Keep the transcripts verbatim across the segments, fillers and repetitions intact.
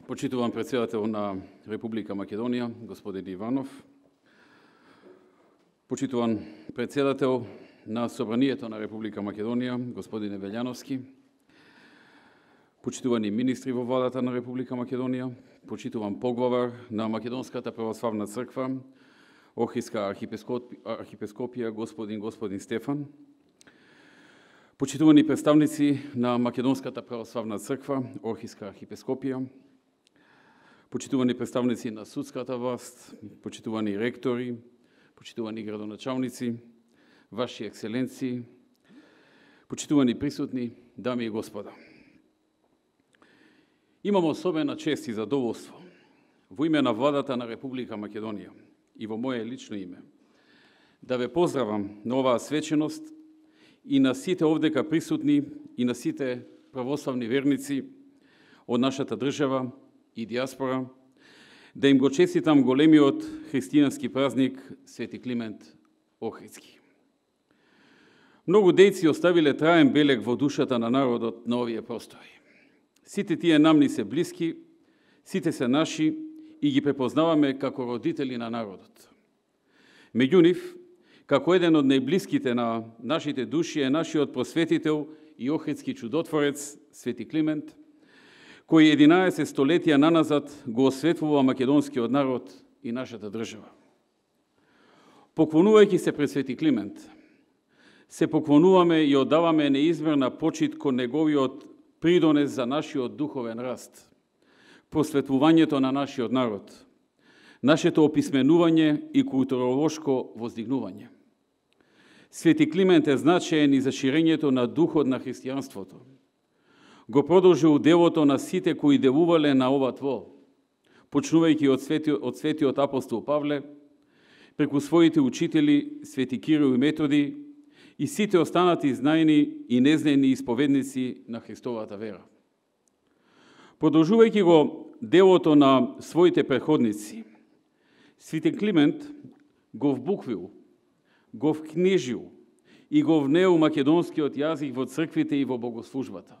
Почитуван председател на Република Македонија, господин Иванов, почитуван председател на Собранието на Република Македонија, господин Велјановски, почитувани министри во владата на Република Македонија, почитуван поглавар на Македонската православна црква, Охридска архиепископија, господин господин Стефан, почитувани представници на Македонската православна црква, Охридска архиепископија, почитувани представници на судската власт, почитувани ректори, почитувани градоначалници, ваши екселенции, почитувани присутни, дами и господа. Имам особена чест и задоволство во име на владата на Република Македонија и во моје лично име да ве поздравам на оваа свеченост и на сите овдека присутни и на сите православни верници од нашата држава и диаспора, да им го честитам големиот христијански празник Свети Климент Охридски. Многу дејци оставиле траен белег во душата на народот на овие простори. Сите тие нам ни се блиски, сите се наши и ги препознаваме како родители на народот. Меѓу нив, како еден од најблиските на нашите души е нашиот просветител и охридски чудотворец Свети Климент, кој единаесет столетија наназад го осветлува македонскиот народ и нашата држава. Поклонувајќи се пред Свети Климент, се поклонуваме и оддаваме неизмерна почит кон неговиот придонес за нашиот духовен раст, просветлувањето на нашиот народ, нашето описменување и културолошко воздигнување. Свети Климент е значаен и за ширењето на духот на христијанството. Го продолжил делото на сите кои делувале на ова тво, почнувајќи од светиот, од светиот апостол Павле, преку своите учители Свети Кирил и Методи и сите останати знаени и незнаени исповедници на Христовата вера. Продолжувајќи го делото на своите преходници, Свети Климент го вбуквил, го вкнижил и го внеил македонскиот јазик во црквите и во богослужбата.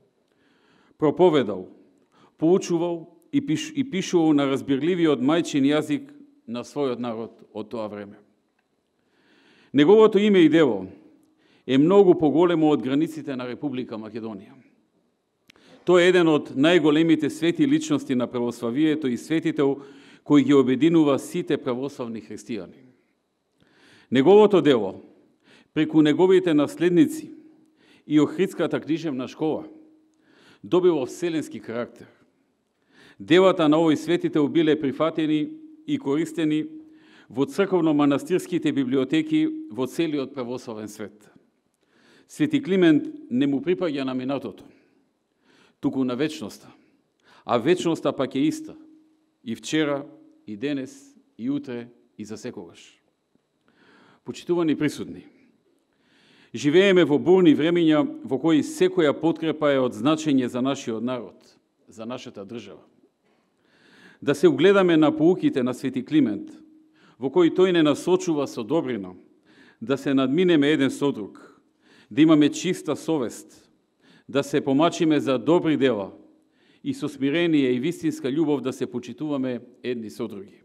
Проповедал, поучувал и, пиш, и пишувал на разбирливиот мајчин јазик на својот народ од тоа време. Неговото име и дело е многу поголемо од границите на Република Македонија. Тој е еден од најголемите свети личности на православието и светител кој ги обединува сите православни христијани. Неговото дело, преку неговите наследници и Охридската книжевна школа, добило вселенски карактер. Делата на овој светител биле прифатени и користени во црковно-манастирските библиотеки во целиот православен свет. Свети Климент не му припаѓа на минатото, туку на вечноста, а вечноста пак е иста и вчера, и денес, и утре, и за секогаш. Почитувани присутни, живееме во бурни времиња во кои секоја подкрепа е од значење за нашиот народ, за нашата држава. Да се угледаме на поуките на Свети Климент, во кои тој не насочува со добрина, да се надминеме еден со друг, да имаме чиста совест, да се помачиме за добри дела и со смирение и вистинска љубов да се почитуваме едни со други.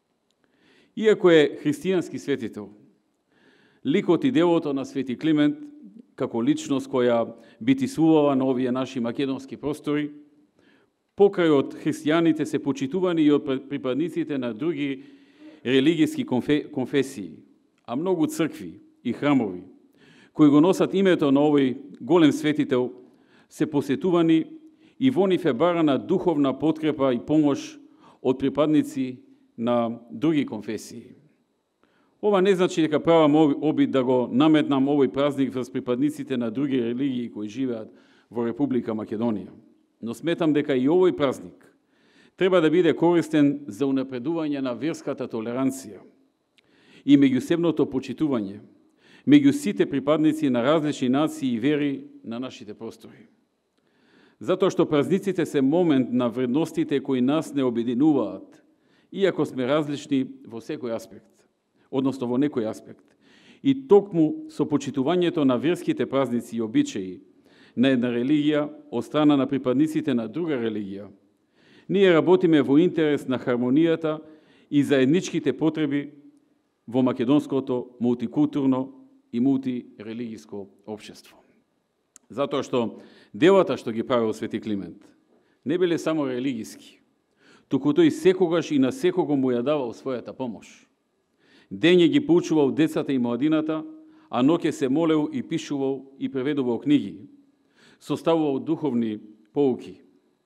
Иако е христијански светител, ликот и делото на Свети Климент, како личност која битисувала на овие наши македонски простори, покрај од христијаните се почитувани и од припадниците на други религијски конфесии, а многу цркви и храмови, кои го носат името на овој голем светител, се посетувани и во нив е барана духовна подкрепа и помош од припадници на други конфесии. Ова не значи дека правам обид да го наметнам овој празник врз припадниците на други религии кои живеат во Република Македонија. Но сметам дека и овој празник треба да биде користен за унапредување на верската толеранција и меѓусебното почитување меѓу сите припадници на различни нации и вери на нашите простори. Затоа што празниците се момент на вредностите кои нас не обединуваат, иако сме различни во секој аспект, односно во некој аспект. И токму со почитувањето на верските празници и обичаи на една религија од страна на припадниците на друга религија, Ние работиме во интерес на хармонијата и заедничките потреби во македонското мултикултурно и мултирелигиско општество. Затоа што делата што ги правил Свети Климент не биле само религиски, туку тој секогаш и на секого му ја давал својата помош. Дење ги поучувал децата и младината, а ноќе се молел и пишувал и преведувал книги, составувал духовни поуки.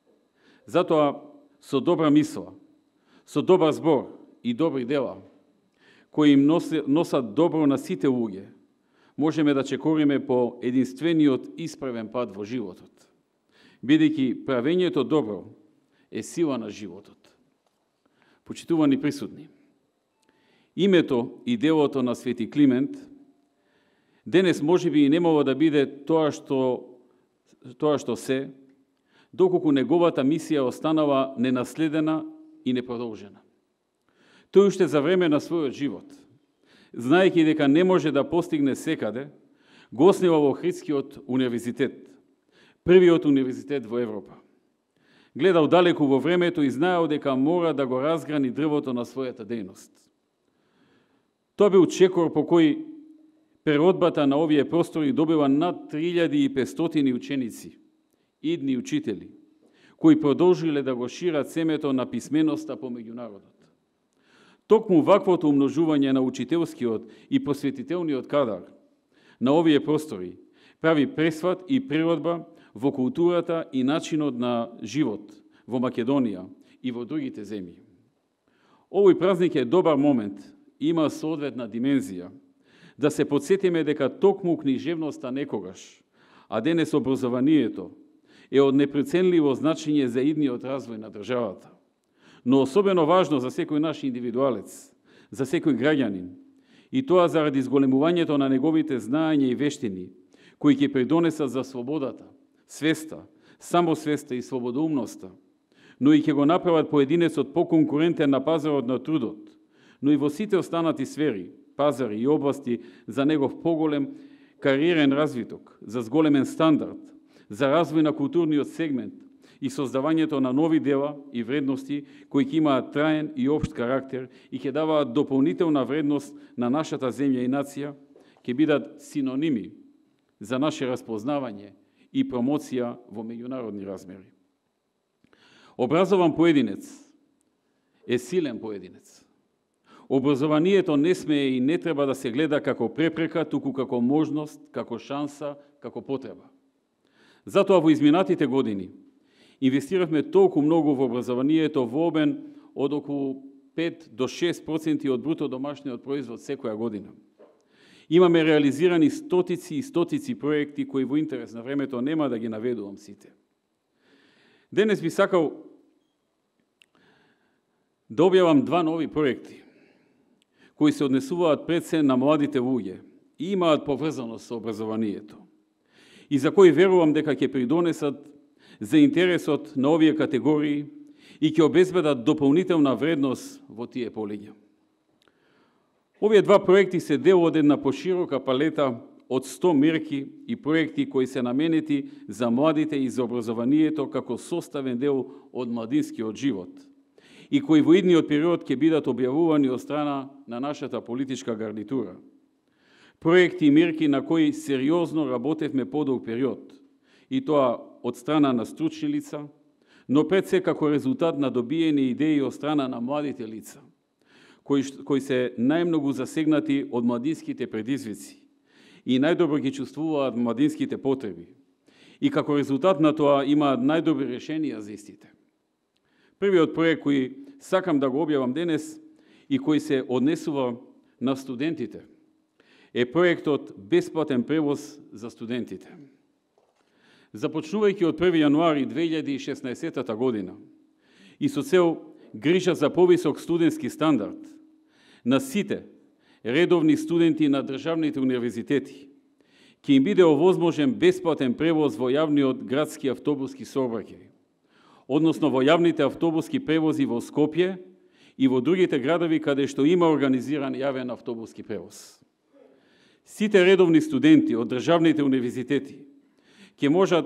Затоа со добра мисла, со добар збор и добри дела, кои им носат добро на сите луѓе, можеме да чекориме по единствениот исправен пат во животот, бидејќи правењето добро е сила на животот. Почитувани присутни, името и делото на Свети Климент денес можеби и немало да биде тоа што, тоа што се, доколку неговата мисија останала ненаследена и непродолжена. Тој уште за време на својот живот, знаејќи дека не може да постигне секаде, го основа во Охридскиот универзитет, првиот универзитет во Европа. Гледал далеку во времето и знаел дека мора да го разграни дрвото на својата дејност. Тоа бил чекор по кој природбата на овие простори добива над три илјади и петстотини ученици, идни учители, кои продолжиле да го шират семето на писменоста помеѓу народот. Токму ваквото умножување на учителскиот и просветителниот кадар на овие простори прави пресват и природба во културата и начинот на живот во Македонија и во другите земји. Овој празник е добар момент, има соодветна димензија, да се подсетиме дека токму книжевноста некогаш, а денес образованието, е од непреценливо значење за идниот развој на државата. Но особено важно за секој наш индивидуалец, за секој граѓанин, и тоа заради зголемувањето на неговите знаења и вештини, кои ќе придонесат за слободата, свеста, самосвеста и слободоумноста, но и ќе го направат поединецот поконкурентен на пазарот на трудот, но и во сите останати сфери, пазари и области за негов поголем кариерен развиток, за зголемен стандард, за развој на културниот сегмент и создавањето на нови дела и вредности кои ќе имаат траен и општ карактер и ќе даваат дополнителна вредност на нашата земја и нација, ќе бидат синоними за наше распознавање и промоција во меѓународни размери. Образован поединец е силен поединец. Образованието не смее и не треба да се гледа како препрека, туку како можност, како шанса, како потреба. Затоа во изминатите години инвестиравме толку многу во образованието во обем од околу пет до шест проценти од бруто домашниот производ секоја година. Имаме реализирани стотици и стотици проекти кои во интерес на времето нема да ги наведувам сите. Денес би сакал да објавам два нови проекти кои се однесуваат пред се на младите луѓе и имаат поврзаност со образованието, и за кои верувам дека ќе придонесат за интересот на овие категории и ќе обезбедат дополнителна вредност во тие полиња. Овие два проекти се дел од една поширока палета од сто мерки и проекти кои се наменети за младите и за образованието како составен дел од младинскиот живот и кои во идниот период ќе бидат објавувани од страна на нашата политичка гарнитура. Проекти и мерки на кои сериозно работевме подолг период, и тоа од страна на стручни лица, но пред се како резултат на добиени идеи од страна на младите лица, кои, кои се најмногу засегнати од младинските предизвици и најдобро ги чувствуваат младинските потреби, и како резултат на тоа имаат најдобри решенија за истите. Првиот проект кој сакам да го објавам денес и кој се однесува на студентите е проектот Бесплатен превоз за студентите. Започнувајќи од први јануари две илјади и шеснаесетта година и со цел грижа за повисок студентски стандард на сите редовни студенти на државните универзитети, ќе им биде овозможен бесплатен превоз во јавниот градски автобуски сообраќај, односно во јавните автобуски превози во Скопје и во другите градови каде што има организиран јавен автобуски превоз. Сите редовни студенти од државните универзитети ќе можат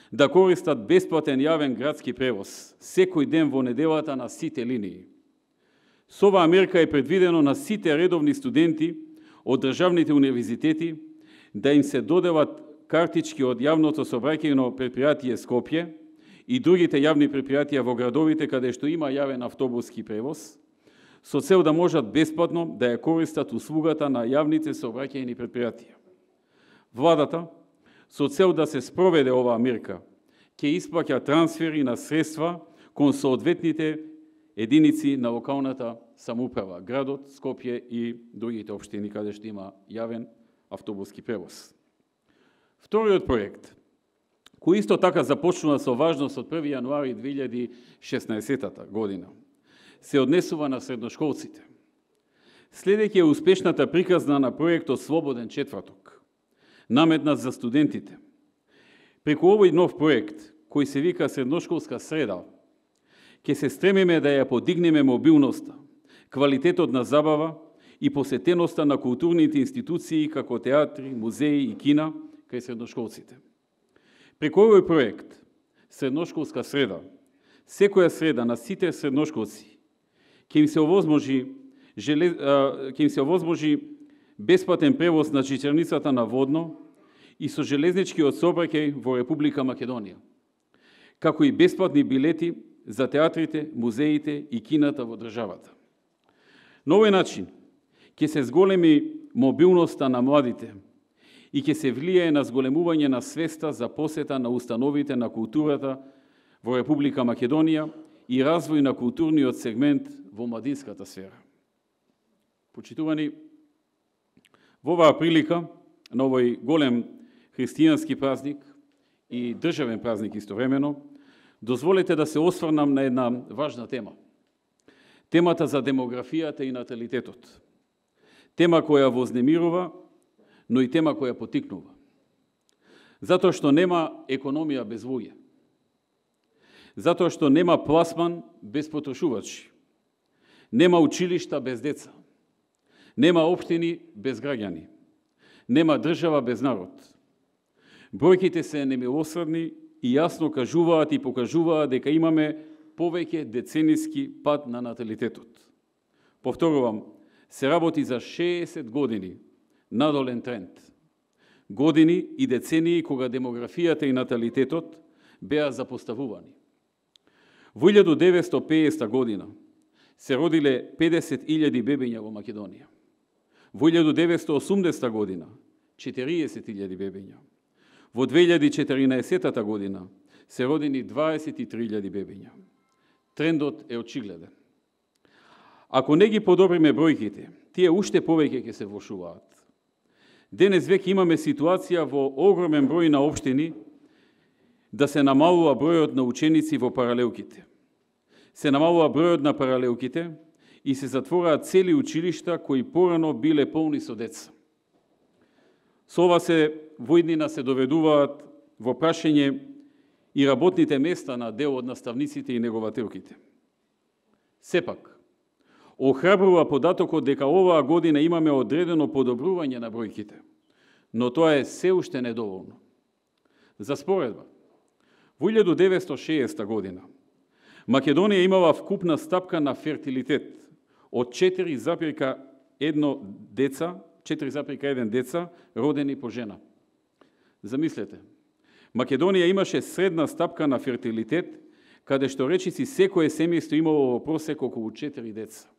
да користат бесплатен јавен градски превоз секој ден во неделата на сите линии. Со оваа мерка е предвидено на сите редовни студенти од државните универзитети да им се доделат картички од јавното сообраќајно предпријатие Скопје и другите јавни предпријатија во градовите каде што има јавен автобуски превоз, со цел да можат бесплатно да ја користат услугата на јавните сообраќајни предпријатија. Владата, со цел да се спроведе оваа мерка, ќе исплаќа трансфери на средства кон соодветните единици на локалната самоуправа, градот, Скопје и другите општини каде што има јавен автобуски превоз. Вториот проект, кој исто така започнува со важност од први јануари две илјади и шеснаесета година, се однесува на средношколците. Следејќи е успешната приказна на проектот Слободен четврток, наметнат за студентите. Преку овој нов проект, кој се вика Средношколска среда, ќе се стремиме да ја подигнеме мобилноста, квалитетот на забава и посетеноста на културните институции како театри, музеи и кина кај средношколците. Преку овој проект, Средношколска среда, секоја среда на сите средношколци ќе им се овозможи, желез... ќе им се овозможи бесплатен превоз на жичерницата на водно и со железничкиот сообраќај во Република Македонија, како и бесплатни билети за театрите, музеите и кината во државата. На овој начин ќе се зголеми мобилноста на младите и ќе се влијае на зголемување на свеста за посета на установите на културата во Република Македонија и развој на културниот сегмент во младинската сфера. Почитувани, во оваа прилика, на овој голем христијански празник и државен празник истовремено, дозволете да се осврнам на една важна тема. Темата за демографијата и наталитетот. Тема која вознемирува, но и тема која потикнува. Затоа што нема економија без луѓе. Затоа што нема пласман без потрошувачи. Нема училишта без деца. Нема општини без граѓани. Нема држава без народ. Бројките се немилосредни и јасно кажуваат и покажуваат дека имаме повеќе децениски пат на наталитетот. Повторувам, се работи за шеесет години надолен тренд. Години и децении кога демографијата и наталитетот беа запоставувани. Во илјада деветстотини и педесета година се родиле педесет илјади бебиња во Македонија. Во илјада деветстотини и осумдесета година четириесет илјади бебиња. Во две илјади и четиринаесета година се родени дваесет и три илјади бебиња. Трендот е очигледен. Ако не ги подобриме бројките, тие уште повеќе ќе се влошуваат. Денес веќе имаме ситуација во огромен број на општини да се намалува бројот на ученици во паралелките. Се намалува бројот на паралелките и се затвораат цели училишта кои порано биле полни со деца. Со ова се во иднина се доведуваат во прашање и работните места на дел од наставниците и негователките. Сепак, охрабрува податокот дека оваа година имаме одредено подобрување на бројките, но тоа е се уште недоволно. За споредба, во илјада деветстотини и шеесета година Македонија имала вкупна стапка на фертилитет од четири запирка едно деца, четири запирка еден деца родени по жена. Замислете, Македонија имаше средна стапка на фертилитет, каде што речиси секое семејство имало во просек околу четири деца.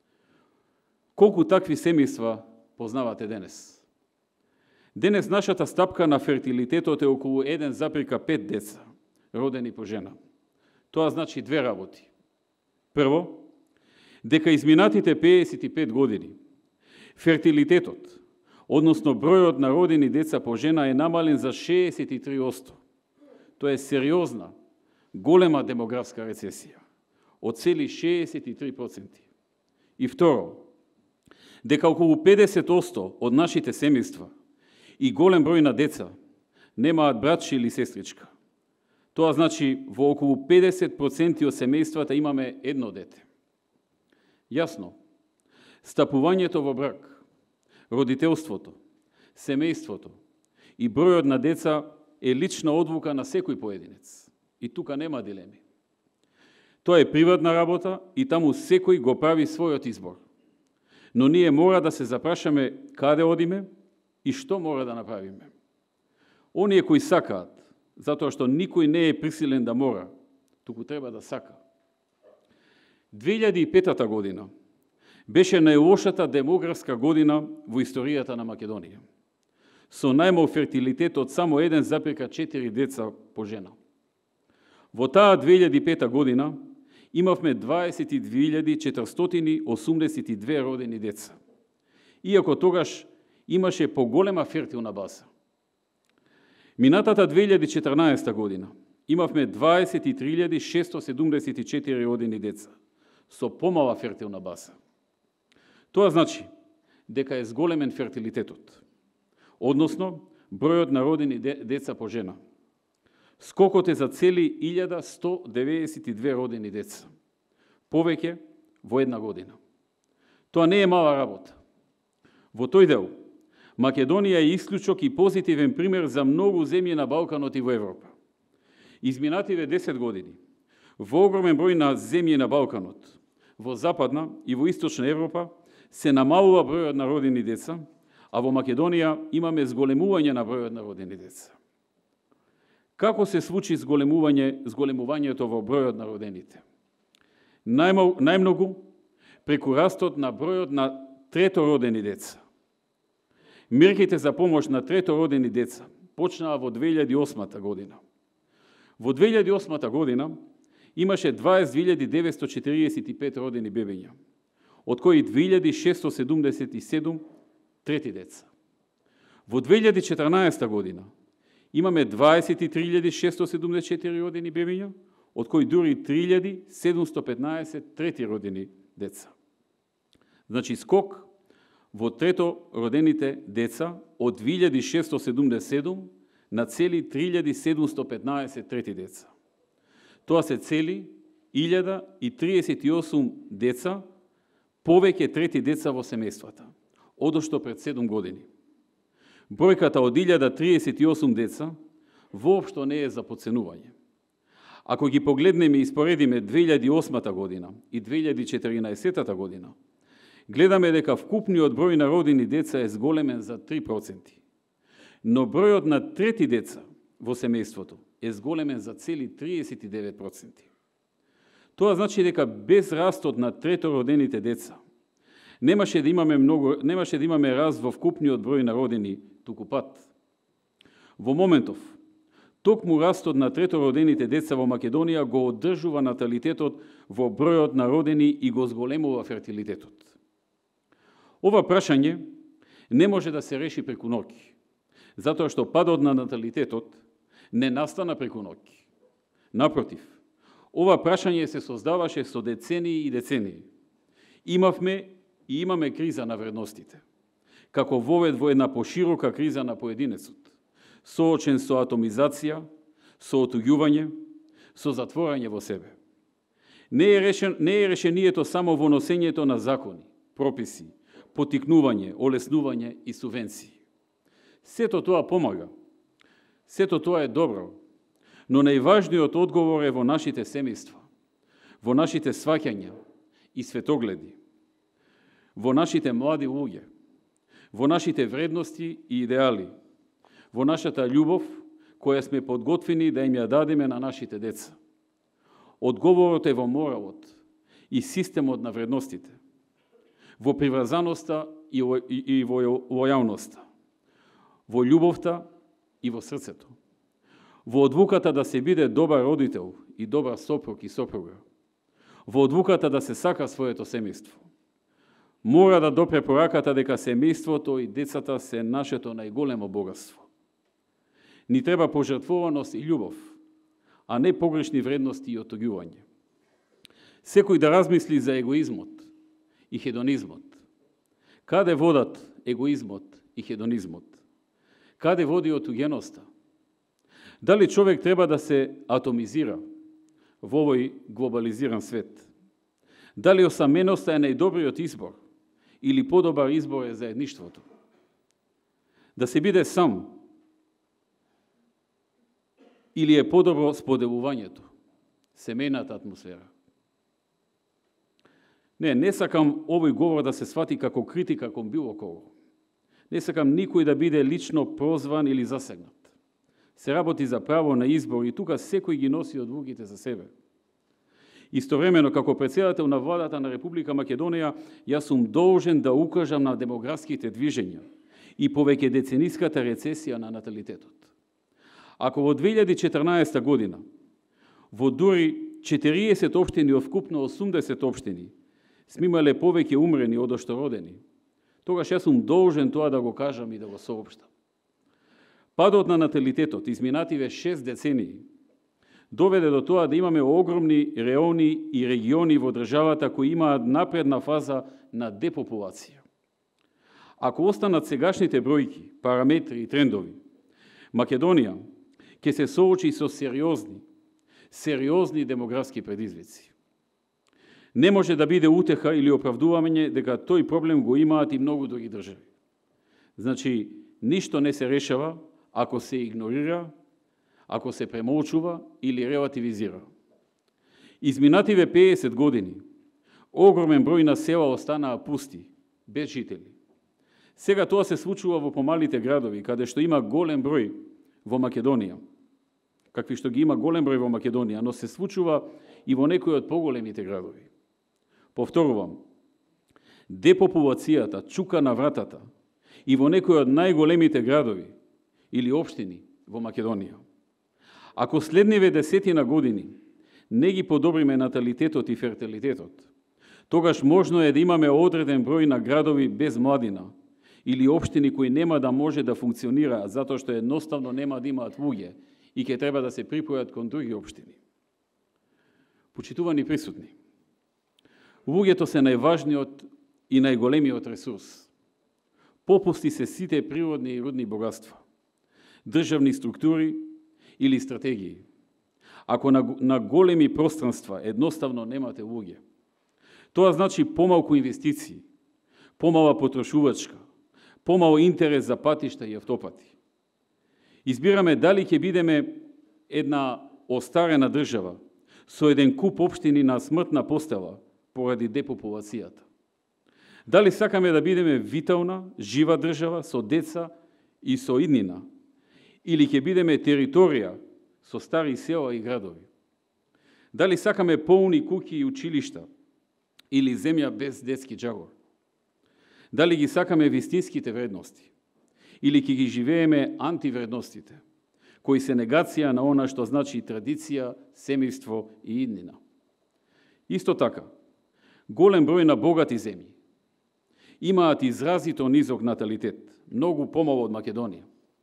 Колку такви семејства познавате денес? Денес нашата стапка на фертилитетот е околу еден запирка пет деца родени по жена. Тоа значи две работи. Прво, дека изминатите педесет и пет години фертилитетот, односно бројот на родени деца по жена е намален за шеесет и три одсто. Тоа е сериозна, голема демографска рецесија, од цели шеесет и три проценти. И второ, дека околу педесет одсто од нашите семејства и голем број на деца немаат братче или сестричка. Тоа значи во околу педесет проценти од семејствата имаме едно дете. Јасно, стапувањето во брак, родителството, семејството и бројот на деца е лична одлука на секој поединец. И тука нема дилеми. Тоа е приватна работа и таму секој го прави својот избор. Но ние мора да се запрашаме каде одиме и што мора да направиме. Оние кои сакаат, затоа што никој не е присилен да мора, туку треба да сака. две илјади и пета година беше најлошата демографска година во историјата на Македонија, со најмал фертилитет од само еден запирка четири деца по жена. Во таа две илјади и пета година имавме дваесет и две илјади четиристотини и осумдесет и две родени деца, иако тогаш имаше поголема фертилна база. Минатата две илјади и четрнаесета година имавме дваесет и три илјади шестоста седумдесет и четири родени деца, со помала фертилна база. Тоа значи дека е зголемен фертилитетот, односно бројот на родени деца по жена. Скокот е за цели илјада сто деветдесет и две родени деца, повеќе во една година. Тоа не е мала работа. Во тој дел, Македонија е исклучок и позитивен пример за многу земји на Балканот и во Европа. Изминативе десет години, во огромен број на земји на Балканот, во Западна и во Источна Европа, се намалува бројот на родени деца, а во Македонија имаме зголемување на бројот на родени деца. Како се случи зголемување, зголемувањето во бројот на родените? Најмал, најмногу преку растот на бројот на третородени деца. Мерките за помош на третородени деца почнаа во две илјади и осма година. Во две илјади и осма година имаше дваесет две илјади деветстотини четиридесет и пет родени бебиња, од кои две илјади шестстотини седумдесет и седум трети деца. Во две илјади и четрнаесета година имаме дваесет и три илјади шестстотини седумдесет и четири родени бебиња, од кои дури три илјади седумстотини петнаесет трети родени деца. Значи скок во трето родените деца од две илјади шестстотини седумдесет и седум на цели три илјади седумстотини петнаесет трети деца. Тоа се цели илјада и триесет и осум деца повеќе трети деца во семејствата, одошто пред седум години. Бројката од илјада триесет и осум деца воопшто не е за подценување. Ако ги погледнеме и испоредиме две илјади и осма година и две илјади и четиринаесета година, гледаме дека вкупниот број на родени деца е зголемен за три проценти. Но бројот на трети деца во семејството е зголемен за цели триесет и девет проценти. Тоа значи дека без растот на третородените деца немаше да имаме многу, немаше да имаме раст во вкупниот број на родени, туку пат. Во моментов, токму растот на третородените деца во Македонија го одржува наталитетот во бројот на родени и го зголемува фертилитетот. Ова прашање не може да се реши преку ноќ, затоа што падот на наталитетот не настана преку ноќ. Напротив, ова прашање се создаваше со децении и децении. Имавме и имаме криза на вредностите, како вовед во една поширока криза на поединецот, соочен со атомизација, со отуѓување, со затворање во себе. Не е, решен, не е решението само во носењето на закони, прописи, потикнување, олеснување и субвенции. Сето тоа помага, сето тоа е добро, но најважниот одговор е во нашите семејства, во нашите сваќања и светогледи, во нашите млади луѓе, во нашите вредности и идеали, во нашата љубов, која сме подготвени да им ја дадеме на нашите деца. Одговорот е во моралот и системот на вредностите, во приврзаноста и во лојалноста, во љубовта и во срцето, во одлуката да се биде добар родител и добар сопруг и сопруга, во одлуката да се сака своето семејство. Мора да допре пораката дека семејството и децата се нашето најголемо богатство. Ни треба пожртвуваност и љубов, а не погрешни вредности и отуѓување. Секој да размисли за егоизмот и хедонизмот. Каде водат егоизмот и хедонизмот? Каде води отуѓеноста? Дали човек треба да се атомизира во овој глобализиран свет? Дали осаменоста е најдобриот избор или подобар избор е заедништвото? Да се биде сам или е подобро споделувањето, семејната атмосфера? Не, не сакам овој говор да се свати како критика кон било кого. Не сакам никој да биде лично прозван или засегнат. Се работи за право на избор и тука секој ги носи одлуките за себе. Истовремено, како претседател на владата на Република Македонија, јас сум должен да укажам на демографските движења и повеќе децениската рецесија на наталитетот. Ако во две илјади и четрнаесета година во дури четириесет општини од вкупно осумдесет општини сме имале повеќе умрени од што родени, тогаш јас сум должен тоа да го кажам и да го соопштам. Падот на наталитетот изминативе шест децении доведе до тоа да имаме огромни реони и региони во државата кои имаат напредна фаза на депопулација. Ако останат сегашните бројки, параметри и трендови, Македонија ќе се соочи со сериозни, сериозни демографски предизвици. Не може да биде утеха или оправдување дека тој проблем го имаат и многу други држави. Значи, ништо не се решава ако се игнорира, ако се премолчува или релативизира. Изминативе педесет години, огромен број на села останаа пусти, без жители. Сега тоа се случува во помалите градови, каде што има голем број во Македонија, какви што ги има голем број во Македонија, но се случува и во некои од поголемите градови. Повторувам, депопулацијата чука на вратата и во некои од најголемите градови или општини во Македонија. Ако следниве десетина години не ги подобриме наталитетот и фертилитетот, тогаш можно е да имаме одреден број на градови без младина или општини кои нема да може да функционираат затоа што едноставно нема да имаат луѓе и ќе треба да се припојат кон други општини. Почитувани присутни, луѓето се најважниот и најголемиот ресурс. Попусти се сите природни и рудни богатства, државни структури или стратегии. Ако на, на големи пространства едноставно немате луѓе, тоа значи помалку инвестиции, помала потрошувачка, помал интерес за патишта и автопати. Избираме дали ќе бидеме една остарена држава со еден куп општини на смртна постела поради депопулацијата. Дали сакаме да бидеме витална, жива држава со деца и со иднина, или ќе бидеме територија со стари села и градови? Дали сакаме полни куќи и училишта или земја без детски џагор? Дали ги сакаме вистинските вредности или ќе ги живееме антивредностите, кои се негација на она што значи традиција, семејство и иднина? Исто така, голем број на богати земји имаат изразито низок наталитет, многу помало од Македонија.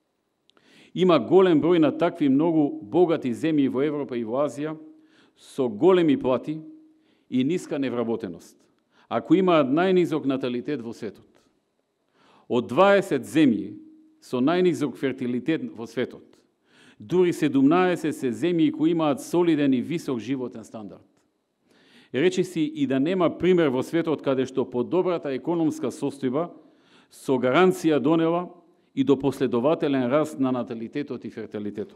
Има голем број на такви многу богати земји во Европа и во Азија со големи плати и ниска невработеност, ако имаат најнизок наталитет во светот. Од дваесет земји со најнизок фертилитет во светот, дури седумнаесет се земји кои имаат солиден и висок животен стандард. Речи си и да нема пример во светот каде што подобрата економска состојба со гаранција донела и до последователен раст на наталитетот и фертилитетот.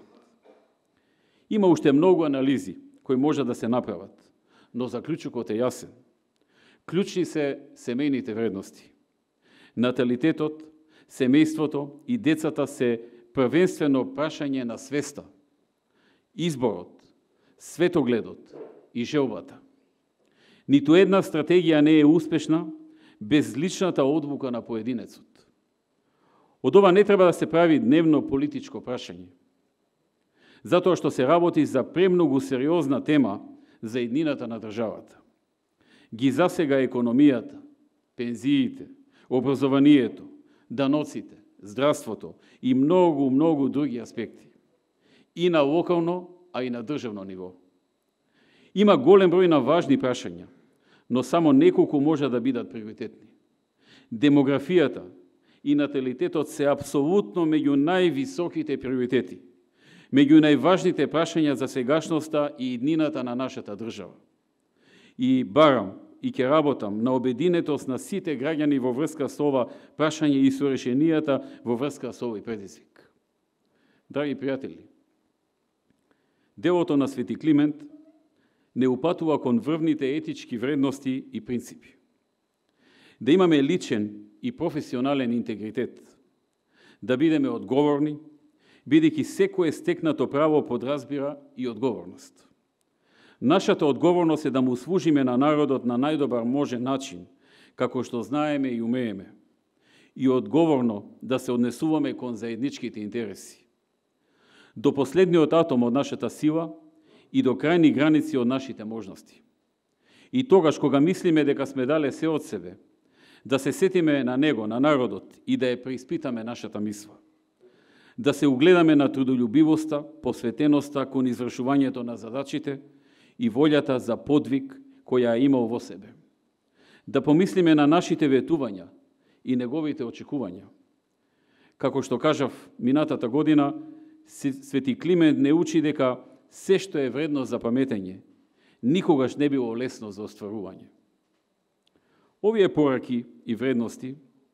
Има уште многу анализи кои може да се направат, но заклучокот е јасен. Клучни се семејните вредности. Наталитетот, семејството и децата се првенствено прашање на свеста, изборот, светогледот и желбата. Ниту една стратегија не е успешна без личната одлука на поединецот. Од ова не треба да се прави дневно политичко прашање, затоа што се работи за премногу сериозна тема за иднината на државата. Ги засега економијата, пензиите, образованието, даноците, здравството и многу, многу други аспекти. И на локално, а и на државно ниво. Има голем број на важни прашања, но само неколку може да бидат приоритетни. Демографијата и наталитетот се апсолутно меѓу највисоките приоритети, меѓу најважните прашања за сегашноста и иднината на нашата држава. И барам, и ќе работам на обединетост на сите граѓани во врска со ова прашање и со решенијата во врска со овој предизвик. Драги пријатели, делото на Свети Климент не упатува кон врвните етички вредности и принципи. Да имаме личен и професионален интегритет, да бидеме одговорни, бидејќи секое стекнато право подразбира и одговорност. Нашата одговорност е да му служиме на народот на најдобар можен начин, како што знаеме и умееме, и одговорно да се однесуваме кон заедничките интереси. До последниот атом од нашата сила и до крајни граници од нашите можности. И тогаш, кога мислиме дека сме дале се од себе, да се сетиме на него, на народот и да ја преиспитаме нашата мисла. Да се угледаме на трудолюбивоста, посветеноста кон извршувањето на задачите и волјата за подвиг која ја имал во себе. Да помислиме на нашите ветувања и неговите очекувања. Како што кажав минатата година, Свети Климент не учи дека се што е вредно за паметење, никогаш не било лесно за остварување. Овие пораки и вредности,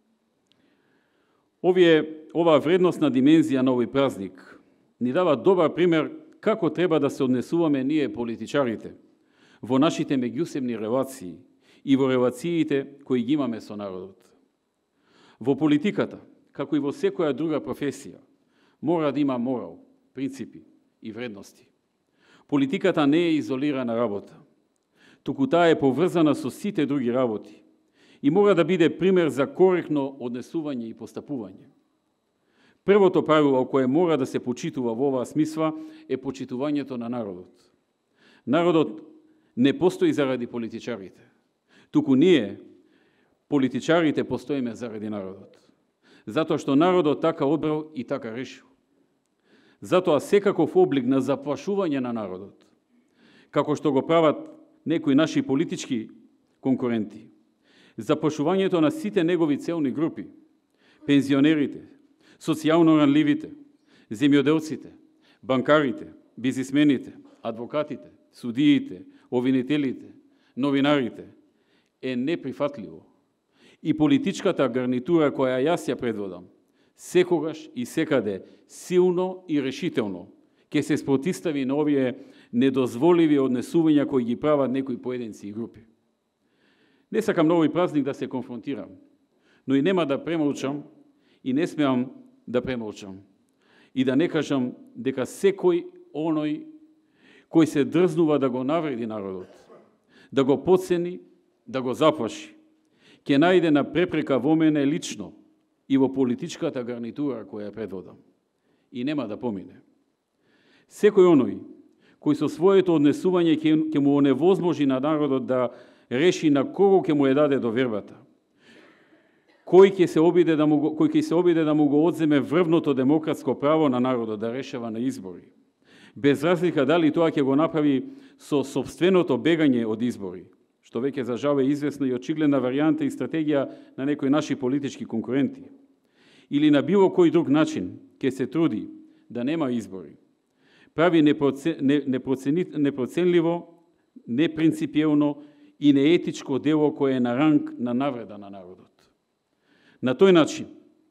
овие, оваа вредностна димензија на овој празник ни дава добар пример како треба да се однесуваме ние политичарите во нашите меѓусебни релации и во релациите кои ги имаме со народот. Во политиката, како и во секоја друга професија, мора да има морал, принципи и вредности. Политиката не е изолирана работа, туку таа е поврзана со сите други работи и мора да биде пример за коректно однесување и постапување. Првото правило кое мора да се почитува во оваа смисла е почитувањето на народот. Народот не постои заради политичарите, туку ние, политичарите, постоиме заради народот. Затоа што народот така одбрал и така решил. Затоа секаков облик на заплашување на народот, како што го прават некои наши политички конкуренти, заплашувањето на сите негови целни групи, пензионерите, социјално ранливите, земјоделците, банкарите, бизнисмените, адвокатите, судиите, обвинителите, новинарите, е неприфатливо. И политичката гарнитура која јас ја предводам, секогаш и секаде силно и решително ќе се спротистави на овие недозволиви однесувања кои ги прават некои поединци и групи. Не сакам на овој празник да се конфронтирам, но и нема да премолчам и не смеам да премолчам и да не кажам дека секој оној кој се дрзнува да го навреди народот, да го потцени, да го заплаши, ќе најде на препрека во мене лично и во политичката гарнитура која ја предводам. И нема да помине. Секој оној кој со своето однесување ќе му оневозможи на народот да реши на кого ќе му ја даде довербата, кој ќе се обиде да му го, кој ќе се обиде да му го одземе врвното демократско право на народот да решава на избори, без разлика дали тоа ќе го направи со собственото бегање од избори, што веќе за жал е известна и очигледна варијанта и стратегија на некои наши политички конкуренти, или на било кој друг начин ќе се труди да нема избори, прави непроценливо, непринципиелно и неетичко дело кое е на ранг на навреда на народот. На тој начин,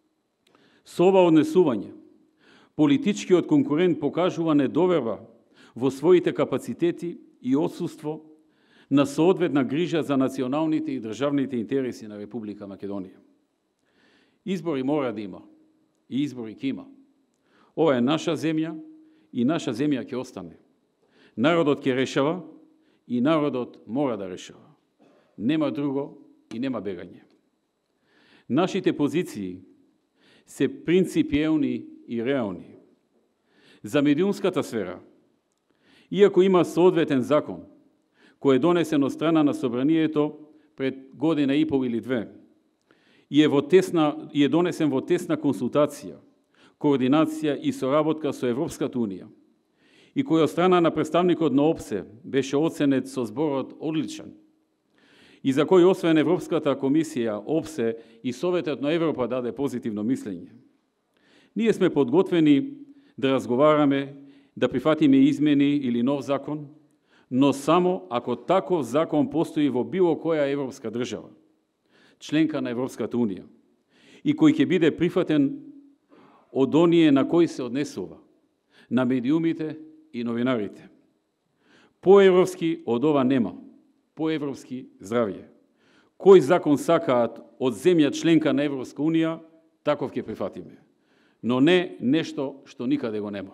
со ова однесување, политичкиот конкурент покажува недоверба во своите капацитети и отсуство на соодветна грижа за националните и државните интереси на Република Македонија. Избори мора да има и избори ќе има. Ова е наша земја и наша земја ќе остане. Народот ќе решава и народот мора да решава. Нема друго и нема бегање. Нашите позиции се принципиелни и реални. За медиумската сфера, иако има соодветен закон, кој е донесен од страна на Собранието пред година и пол или две, и е, во тесна, и е донесен во тесна консултација, координација и соработка со Европската Унија, и кој од страна на представникот на ОПСЕ беше оценет со зборот одличен, и за кој освен Европската комисија, ОПСЕ и Советот на Европа даде позитивно мислење. Ние сме подготвени да разговараме, да прифатиме измени или нов закон, но само ако таков закон постои во било која европска држава, членка на Европската Унија, и кој ќе биде прифатен од оние на кои се однесува, на медиумите и новинарите. Поевропски од ова нема. Поевропски здравје. Кој закон сакаат од земја членка на Европска унија, таков ќе прифатиме. Но не нешто што никаде го нема.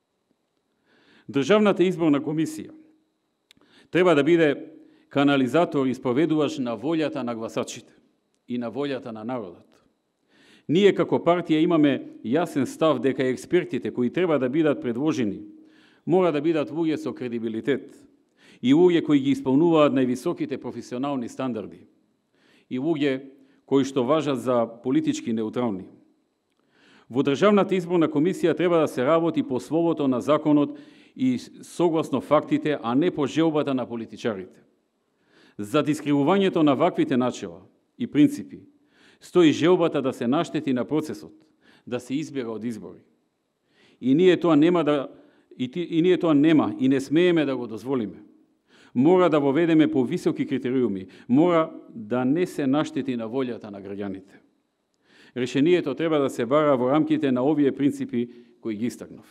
Државната изборна комисија треба да биде канализатор и споведувач на волјата на гласачите и на волјата на народот. Ние како партија имаме јасен став дека експертите кои треба да бидат предложени мора да бидат луѓе со кредибилитет и луѓе кои ги исполнуваат највисоките професионални стандарди и луѓе кои што важат за политички неутрални. Во Државната изборна комисија треба да се работи по словото на законот и согласно фактите, а не по желбата на политичарите. За дискривувањето на ваквите начела и принципи стои желбата да се наштети на процесот, да се избега од избори. И ние тоа нема да и, ти, и ние тоа нема и не смееме да го дозволиме. Мора да воведеме повисоки критериуми, мора да не се наштети на волјата на граѓаните. Решението треба да се бара во рамките на овие принципи кои ги истакнав.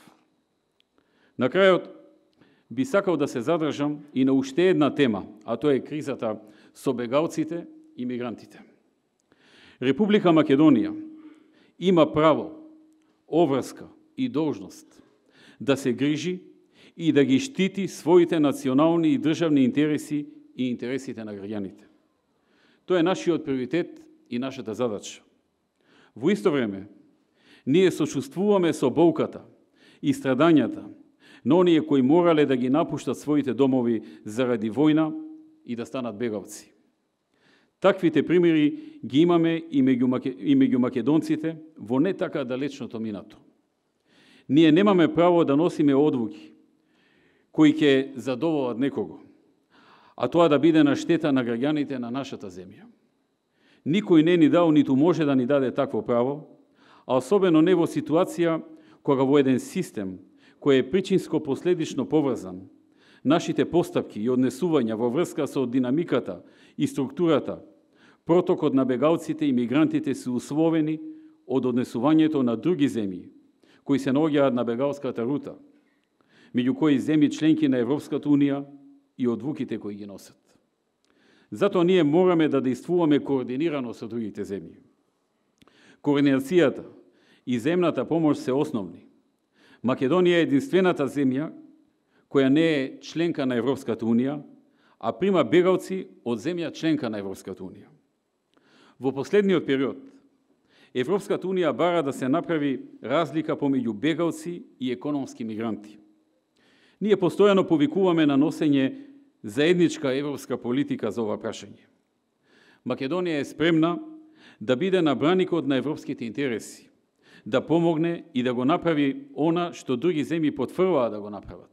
На крајот би сакал да се задржам и на уште една тема, а тоа е кризата со бегалците и мигрантите. Република Македонија има право, обврска и должност да се грижи и да ги штити своите национални и државни интереси и интересите на граѓаните. Тоа е нашиот приоритет и нашата задача. Во исто време, ние сочувствуваме со болката и страдањата на оние кои морале да ги напуштат своите домови заради војна и да станат бегалци. Таквите примери ги имаме и меѓу, и меѓу македонците во не така далечното минато. Ние немаме право да носиме одлуки кои ќе задоволат некого, а тоа да биде на штета на граѓаните на нашата земја. Никој не ни дал, ниту може да ни даде такво право, а особено не во ситуација кога во еден систем кој е причинско-последично поврзан, нашите постапки и однесувања во врска со динамиката и структурата, протокот на бегалците и мигрантите се условени од однесувањето на други земји, кои се наоѓаат на бегалската рута, меѓу кои земји членки на Европската унија и одлуките кои ги носат. Затоа ние мораме да действуваме координирано со другите земји. Координацијата и земната помош се основни. Македонија е единствената земја која не е членка на Европската унија, а прима бегалци од земја членка на Европската унија. Во последниот период, Европската унија бара да се направи разлика помеѓу бегалци и економски мигранти. Ние постојано повикуваме на носење заедничка европска политика за ова прашање. Македонија е спремна да биде на браникот на европските интереси, да помогне и да го направи она што други земји потврдуваат да го направат.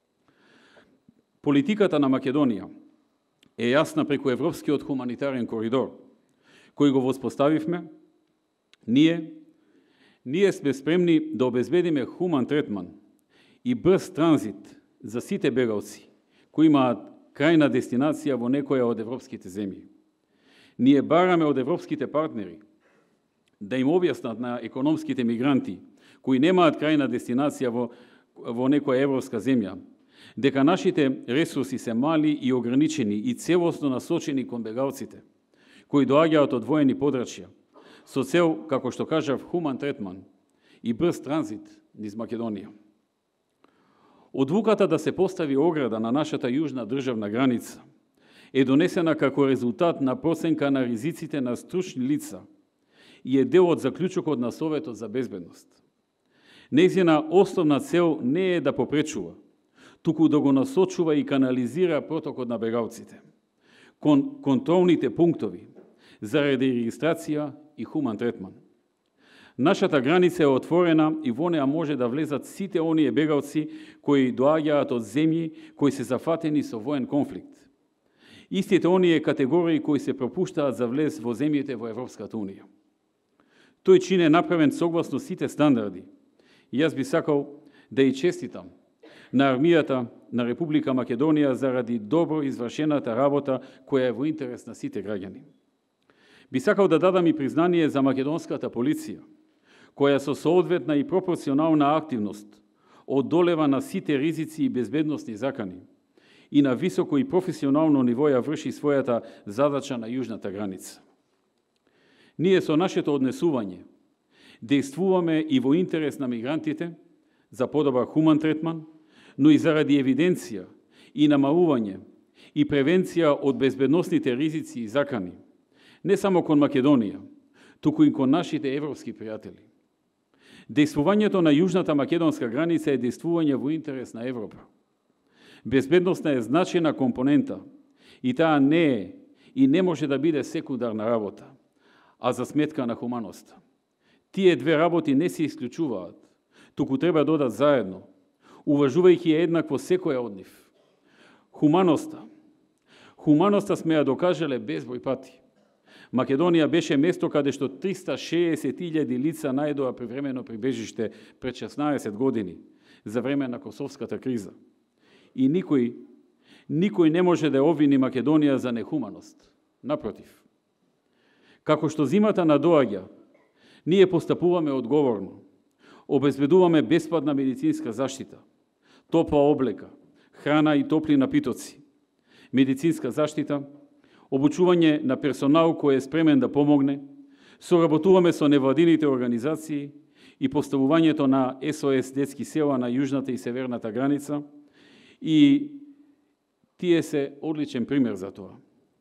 Политиката на Македонија е јасна преку Европскиот хуманитарен коридор, кој го воспоставивме. Ние, ние сме спремни да обезбедиме хуман третман и брз транзит за сите бегалци кои имаат крајна дестинација во некоја од европските земји. Ние бараме од европските партнери да им објаснат на економските мигранти кои немаат крајна дестинација во, во некоја европска земја, дека нашите ресурси се мали и ограничени и целосно насочени кон бегалците, кои доаѓаат од воени подрачја, со цел, како што кажав, хуман третман и брз транзит низ Македонија. Одлуката да се постави ограда на нашата јужна државна граница е донесена како резултат на проценка на ризиците на стручни лица и е дел од заклучокот на Советот за безбедност. Нејзина основна цел не е да попречува, туку да го насочува и канализира протокот на бегалците кон контролните пунктови заради регистрација и хуман третман. Нашата граница е отворена и во неа може да влезат сите оние бегалци кои доаѓаат од земји кои се зафатени со воен конфликт. Истите оние категории кои се пропуштаат за влез во земјите во Европската унија. Тој чин е направен согласно сите стандарди. И јас би сакал да и честитам на армијата на Република Македонија заради добро извршената работа која е во интерес на сите граѓани. Би сакал да дадам и признание за македонската полиција, која со соодветна и пропорционална активност одолева на сите ризици и безбедносни закани и на високо и професионално ниво ја врши својата задача на јужната граница. Ние со нашето однесување действуваме и во интерес на мигрантите за подобар хуман третман, но и заради евиденција и намалување и превенција од безбедносните ризици и закани, не само кон Македонија, туку и кон нашите европски пријатели. Действувањето на јужната македонска граница е действување во интерес на Европа. Безбедноста е значајна компонента и таа не е и не може да биде секундарна работа, а за сметка на хуманоста. Тие две работи не се исклучуваат, туку треба да одат заедно, уважувајќи ја еднакво секоја од нив. Хуманоста. Хуманоста сме ја докажале безброј пати. Македонија беше место каде што триста шеесет илјади лица најдоа привремено прибежиште пред шеснаесет години, за време на Косовската криза. И никој, никој не може да обвини Македонија за нехуманост. Напротив. Како што зимата надоаѓа, ние постапуваме одговорно. Обезбедуваме бесплатна медицинска заштита, топла облека, храна и топли напитоци, медицинска заштита, обучување на персонал кој е спремен да помогне, соработуваме со невладините организации и поставувањето на Ес О Ес детски села на јужната и северната граница, и тие се одличен пример за тоа.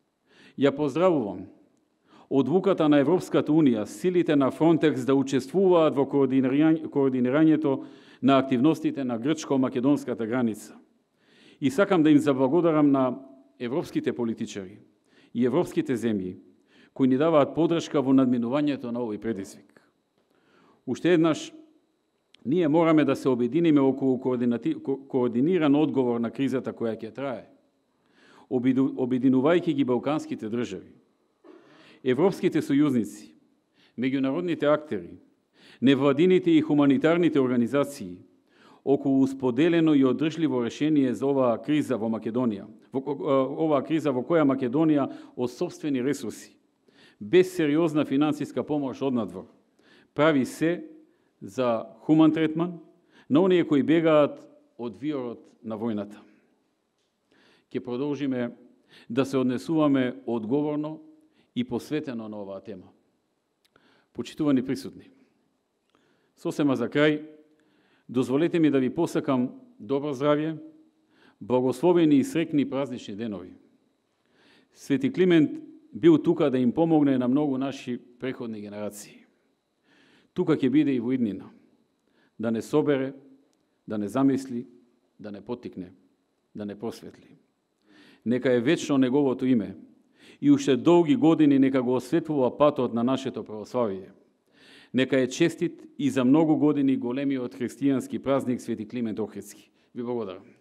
Ја поздравувам одлуката на Европската Унија, силите на Фронтекс да учествуваат во координирањето на активностите на грчко-македонската граница. И сакам да им заблагодарам на европските политичари и европските земји, кои ни даваат подршка во надминувањето на овој предизвик. Уште еднаш, ние мораме да се обединиме околу координиран одговор на кризата која ќе трае, обединувајќи ги балканските држави, европските сојузници, меѓународните актери, невладините и хуманитарните организации, околу споделено и одржливо решение за оваа криза во Македонија, во, оваа криза во која Македонија од сопствени ресурси, без сериозна финансиска помош однадвор, прави се за хуман третман на оние кои бегаат од виорот на војната. Ќе продолжиме да се однесуваме одговорно и посветено на оваа тема. Почитувани присутни, сосема за крај, дозволете ми да ви посакам добро здравје, благословени и срекни празнични денови. Свети Климент бил тука да им помогне на многу наши преходни генерации. Тука ќе биде и во иднина, да не собере, да не замисли, да не поттикне, да не просветли. Нека е вечно неговото име и уште долги години нека го осветлува патот на нашето православие. Нека е честит и за многу години големиот христијански празник Свети Климент Охридски. Ви благодарам.